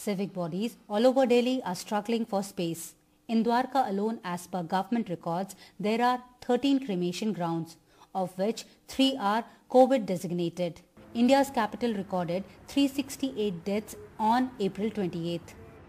Civic bodies all over Delhi are struggling for space. In Dwarka alone, as per government records, there are 13 cremation grounds, of which 3 are COVID designated. India's capital recorded 368 deaths on April 28th.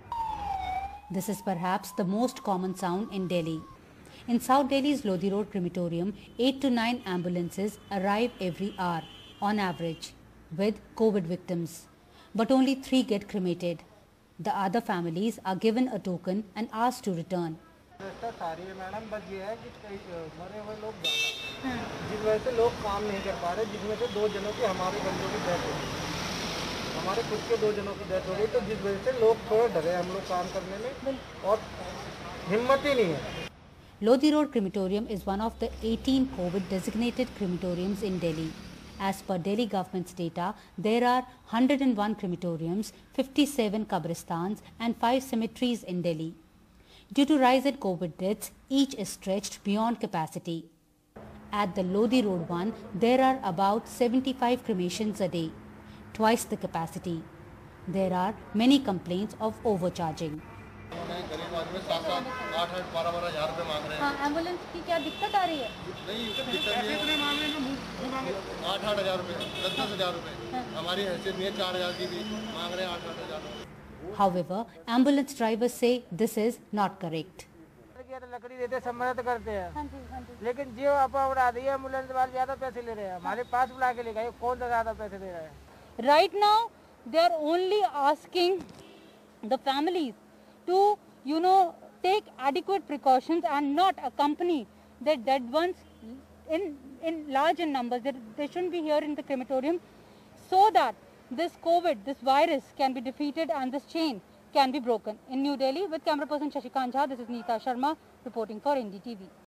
This is perhaps the most common sound in Delhi. In South Delhi's Lodi Road crematorium, 8 to 9 ambulances arrive every hour, on average, with COVID victims. But only 3 get cremated. The other families are given a token and asked to return. सारी है madam, बस ये है कि कई मरे हुए लोग ज़्यादा हैं, जिस वजह से लोग काम नहीं कर पा रहे, जिसमें से 2 जनों की हमारे बंदों की डेथ हो गई, हमारे खुद के 2 जनों की डेथ हो गई, तो जिस वजह से लोग थोड़े डरे हम लोग काम करने में और हिम्मत ही नहीं है. Lodi Road crematorium is one of the 18 COVID designated crematoriums in Delhi. As per Delhi government's data, there are 101 crematoriums, 57 qabristans and 5 cemeteries in Delhi. Due to rise in COVID deaths, each is stretched beyond capacity. At the Lodi Road one, there are about 75 cremations a day, twice the capacity. There are many complaints of overcharging. गरीब आदमी 7-7, 8-8, 12-12 हज़ार रुपये मांग रहे हैं. हाँ, ambulance की क्या दिक्कत आ रही है? नहीं, दिक्कत नहीं है. 8-8 हज़ार रुपये, 10-10 हज़ार रुपये. हमारी हैसियत नहीं है, 4 हज़ार की भी मांग रहे हैं, 8-8 हज़ार रुपये. However, ambulance drivers say this is not correct. लकड़ी देते सब मदद करते हैं. हाँ जी, हाँ जी. लेकिन जो अफवाह उड़ा दी है, एम्बुलेंस वाले ज़्यादा पैसे ले रहे हैं. हमारे पास बुला के ले गए, कौन सा ज़्यादा पैसे दे रहा है? Right now, they are only asking the families to, take adequate precautions and not accompany their dead ones in large numbers. They shouldn't be here in the crematorium, so that this COVID, this virus can be defeated and this chain can be broken. In New Delhi, with camera person Shashikant Jha, this is Neeta Sharma reporting for NDTV.